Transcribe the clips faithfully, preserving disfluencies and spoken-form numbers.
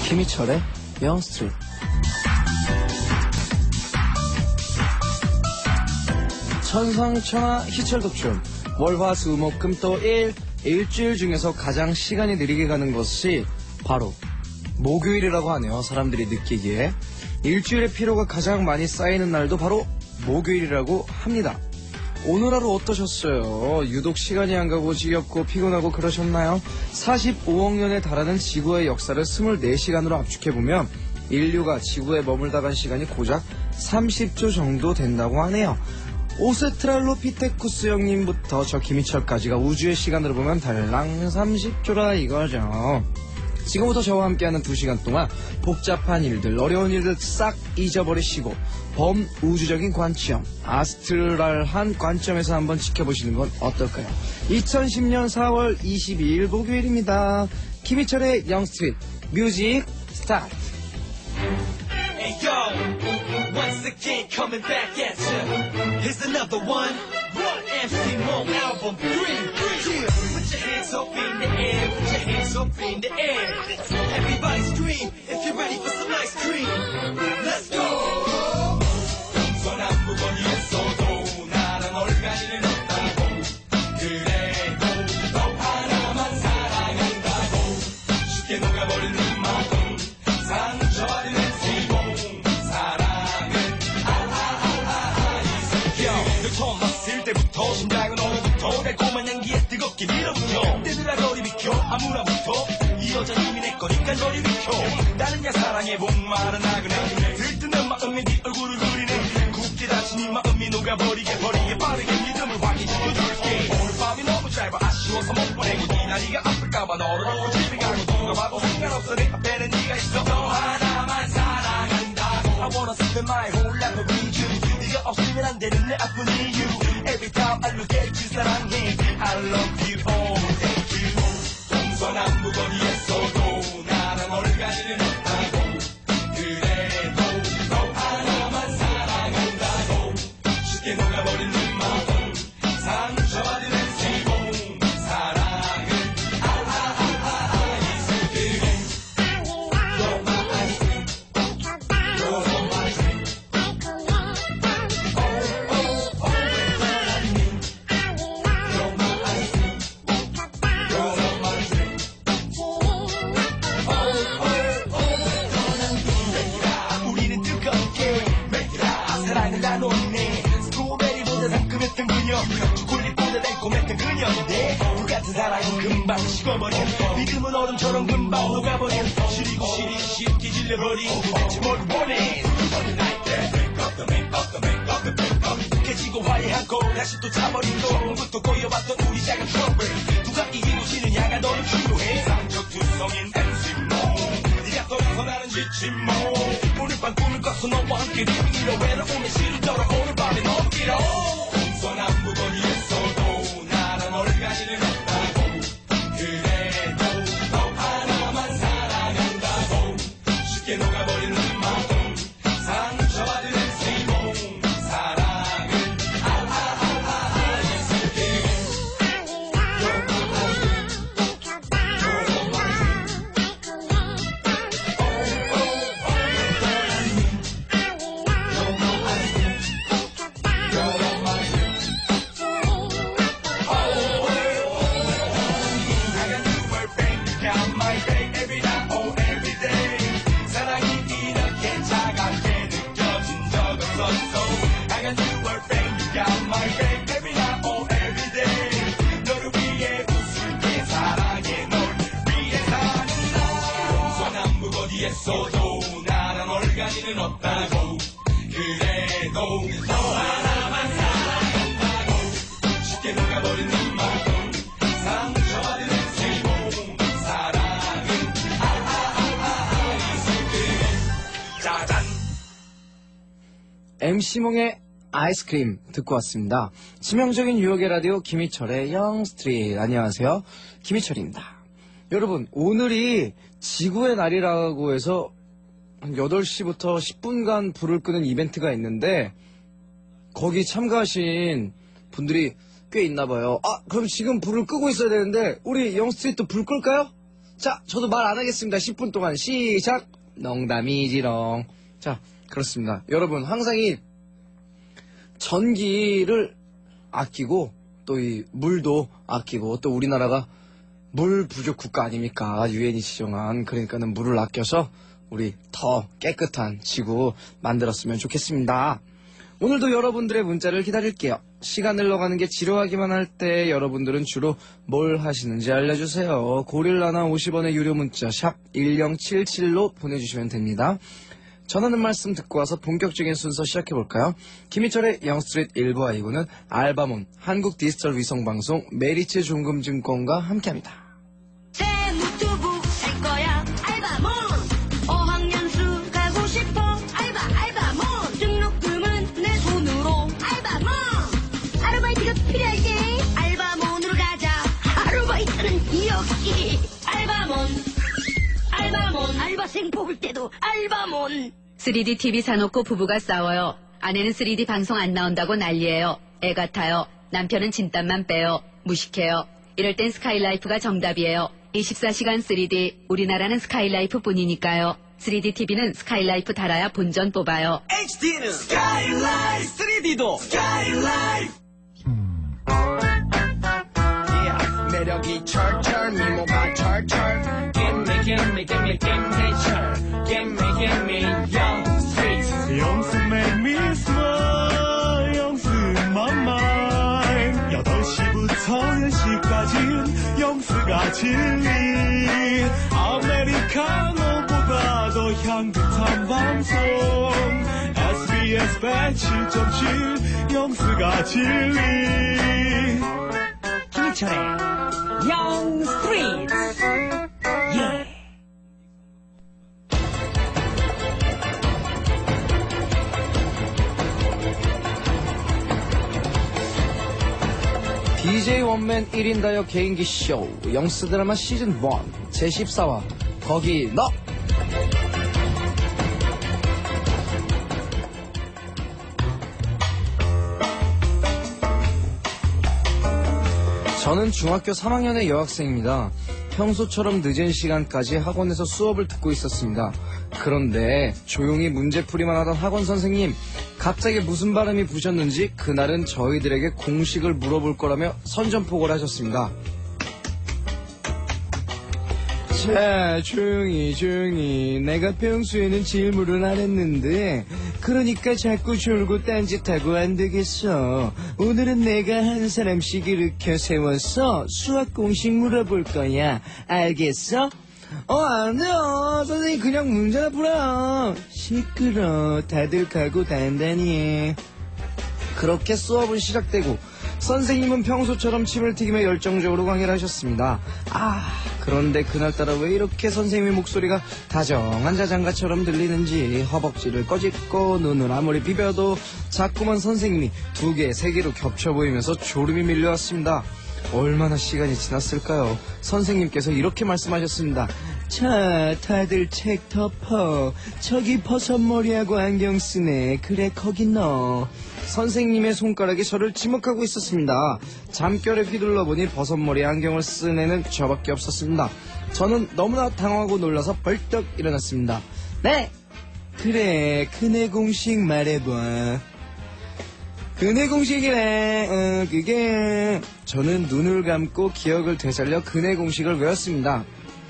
김희철의 영스트리트. 천상천하 희철독춤. 월화수목금 토일 일주일 중에서 가장 시간이 느리게 가는 것이 바로 목요일이라고 하네요. 사람들이 느끼기에 일주일의 피로가 가장 많이 쌓이는 날도 바로 목요일이라고 합니다. 오늘 하루 어떠셨어요? 유독 시간이 안 가고 지겹고 피곤하고 그러셨나요? 사십오억 년에 달하는 지구의 역사를 이십사 시간으로 압축해보면 인류가 지구에 머물다 간 시간이 고작 삼십 초 정도 된다고 하네요. 오스트랄로피테쿠스 형님부터 저 김희철까지가 우주의 시간으로 보면 달랑 삼십 초라 이거죠. 지금부터 저와 함께하는 두 시간 동안 복잡한 일들, 어려운 일들 싹 잊어버리시고 범우주적인 관점, 아스트랄한 관점에서 한번 지켜보시는 건 어떨까요? 이천십년 사월 이십이일 목요일입니다. 김희철의 영스트리트 뮤직 스타트. Hey yo, once again coming back at ya. Here's another one. One M C Mo album three. Yeah. Put your hands up in the air. Put your hands up in the air. Everybody scream if you're ready for some ice cream. Let's go. 동서남북어디에서도 나랑 얼간이는 없다고. 그래도 너 하나만 사랑한다고. 쉽게 녹아버린 네 마음 상처받은 엠씨 사랑은 아아아아아 이슬겨. 너 처음 봤을 때부터 심장은 어느부터 달콤한 향기에 뜨겁게 밀어붙여. 때들아 너리 비켜 아무나부터 이 여자 이미 내 거니까 너리 비켜. 나는 야 사랑에 목마른 나그네 들뜨는 마음에 네 얼굴을 그리네. 굳게 다친 이 마음이 녹아버리게 버리게 빠르게 리듬을 확인시켜줄게. 오늘 밤이 너무 짧아 아쉬워서 못 보내고 네 다리가 아플까봐 너를 놓고 집에 가고 누가 봐도 상관없어 내 앞에는 네가 있어. 너 하나만 사랑한다고. I wanna spend my whole life with you. 네가 없으면 안 되는 내 아픈 이유. Every time I look at you 사랑해. I love you all thank you. 동서남북 어디에서도 나랑 얼간이는 없다고. 그래도 너 하나만 사랑한다고. 쉽게 녹아버린 네 마음 상처받은 엠씨 사랑은 아아아아아 이슬기네. You're my ice cream. You're my dream. Oh oh oh when me. You're my ice cream. You're my dream. Oh oh oh when 우리는 뜨겁게 맥이라 사랑을 나눴네. 스트로베리보다 상큼했던 그녀 초콜릿보다 달콤했던 그녀인데 불같은 사랑은 금방 식어버려. 믿음은 얼음처럼 금방 녹아버려. 시리고 시리 쉽게 질려버린 도대체 뭘 원해. 깨지고 화해하고 다시 또 차버리고 처음부터 꼬여봤던 우리 작은 트러블 누가 이기고 지느냐가 너를 필요해. 상적투성인 엠씨 모 네가 떠나서 나는 지친 모 오늘 밤 꿈을 꿔서 너와 함께 리빙이로 외로움에 시름더러 오늘 밤에 너무 길어. 동서남북 어디에서도 나랑 얼간이는 없다고. 그래도 너 하나만 사랑한다고. 쉽게 녹아버린 네 마음 상처받은 엠씨 사랑은 아아아아아 이슬기네. You're my ice cream. You're my dream. Oh oh oh when me. You're my ice cream. You're my dream. Oh oh oh I got you perfect. You got my babe every night oh every day. 사랑이 이렇게 차갑게 느껴진 적 없었어. I got you perfect. You got my babe every night oh every day. 너를 위해 웃을게 사랑해 널 위해 사는 나. 동서남북 어디에서도 나랑 얼간이는 없다고. 그래도 너 하나만 사랑한다고. 쉽게 녹아버린 네 마음 상처받은 엠씨 사랑은 아아아아아 이슬기네. 짜잔. 엠씨몽의 아이스크림 듣고 왔습니다. 치명적인 유혹의 라디오 김희철의 영스트리트. 안녕하세요, 김희철입니다. 여러분, 오늘이 지구의 날이라고 해서 한 여덟 시부터 십 분간 불을 끄는 이벤트가 있는데 거기 참가하신 분들이 꽤 있나봐요. 아, 그럼 지금 불을 끄고 있어야 되는데 우리 영스트리트 불 끌까요? 자, 저도 말 안 하겠습니다. 십 분 동안 시작. 농담이지롱. 자, 그렇습니다. 여러분, 항상 이 전기를 아끼고 또 이 물도 아끼고 또 우리나라가 물 부족 국가 아닙니까? 유엔이 지정한. 그러니까는 물을 아껴서 우리 더 깨끗한 지구 만들었으면 좋겠습니다. 오늘도 여러분들의 문자를 기다릴게요. 시간 흘러가는 게 지루하기만 할 때 여러분들은 주로 뭘 하시는지 알려주세요. 고릴라나 오십 원의 유료 문자 샵 일공칠칠로 보내주시면 됩니다. 전하는 말씀 듣고 와서 본격적인 순서 시작해볼까요? 김희철의 영스트릿 일 부 이 부는 알바몬, 한국 디지털 위성방송, 메리츠 종금증권과 함께합니다. 새 노트북 살 거야 알바몬 어학연수 가고 싶어 알바 알바몬 등록금은 내 손으로 알바몬 아르바이트가 필요할 때 알바몬으로 가자 아르바이트는 여기 알바몬 알바몬 알바생 뽑을 때도 알바몬 쓰리디 티비 사놓고 부부가 싸워요. 아내는 쓰리디 방송 안 나온다고 난리예요. 애 같아요. 남편은 진땀만 빼요. 무식해요. 이럴 땐 스카이라이프가 정답이에요. 이십사 시간 쓰리디, 우리나라는 스카이라이프 뿐이니까요. 쓰리디 티비는 스카이라이프 달아야 본전 뽑아요. 에이치디는 스카이라이프, 쓰리디도 스카이라이프. yeah, 매력이 철철, 미모가 철철. Gimme, gimme, gimme, gimme, 철. Gimme, gimme, young street. 영수 make me smile 영수 my mind 여덟 시부터 열 시까지는 영수가 진리 아메리카노보다 더 향긋한 방송 에스비에스 백칠 점 칠 영수가 진리 김희철의 영 스트리트 예. 디제이 원맨 일 인 다이어 개인기 쇼 영스 드라마 시즌 일 제십사 화 거기 너. 저는 중학교 삼 학년의 여학생입니다. 평소처럼 늦은 시간까지 학원에서 수업을 듣고 있었습니다. 그런데 조용히 문제풀이만 하던 학원 선생님, 갑자기 무슨 바람이 부셨는지 그날은 저희들에게 공식을 물어볼 거라며 선전포고를 하셨습니다. 자, 조용히 조용히. 내가 평소에는 질문을 안 했는데 그러니까 자꾸 졸고 딴짓하고 안 되겠어. 오늘은 내가 한 사람씩 일으켜 세워서 수학 공식 물어볼 거야. 알겠어? 어, 안 돼요. 선생님 그냥 문제나 풀어. 시끄러. 다들 각오 단단히 해. 그렇게 수업은 시작되고 선생님은 평소처럼 침을 튀기며 열정적으로 강의를 하셨습니다. 아, 그런데 그날따라 왜 이렇게 선생님의 목소리가 다정한 자장가처럼 들리는지 허벅지를 꺼집고 눈을 아무리 비벼도 자꾸만 선생님이 두 개, 세 개로 겹쳐 보이면서 졸음이 밀려왔습니다. 얼마나 시간이 지났을까요? 선생님께서 이렇게 말씀하셨습니다. 자, 다들 책 덮어. 저기 버섯머리하고 안경 쓰네. 그래, 거기 넣어. 선생님의 손가락이 저를 지목하고 있었습니다. 잠결에 휘둘러 보니 버섯머리 안경을 쓴 애는 저밖에 없었습니다. 저는 너무나 당황하고 놀라서 벌떡 일어났습니다. 네! 그래, 그네 공식 말해봐. 그네 공식이래. 어, 그게... 저는 눈을 감고 기억을 되살려 그네 공식을 외웠습니다.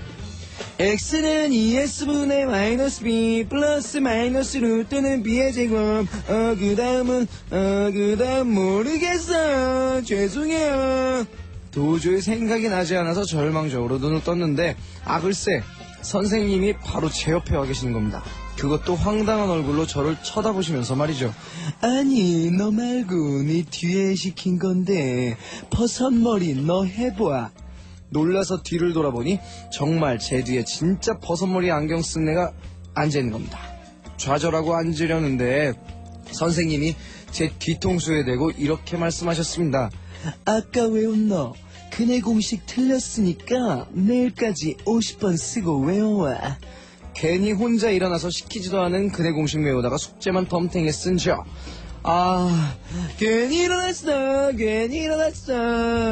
X는 이에스분의 마이너스 B 플러스 마이너스 루트는 B의 제곱. 어, 그 다음은, 어, 그 다음 모르겠어. 죄송해요. 도저히 생각이 나지 않아서 절망적으로 눈을 떴는데, 아, 글쎄, 선생님이 바로 제 옆에 와 계시는 겁니다. 그것도 황당한 얼굴로 저를 쳐다보시면서 말이죠. 아니, 너 말고 네 뒤에 시킨 건데, 버섯머리 너 해봐. 놀라서 뒤를 돌아보니 정말 제 뒤에 진짜 버섯머리 안경 쓴 애가 앉아있는 겁니다. 좌절하고 앉으려는데 선생님이 제 뒤통수에 대고 이렇게 말씀하셨습니다. 아까 외운 너 그네 공식 틀렸으니까 내일까지 오십 번 쓰고 외워와. 괜히 혼자 일어나서 시키지도 않은 그네 공식 외우다가 숙제만 덤탱이 쓴 저. 아, 괜히 일어났어. 괜히 일어났어.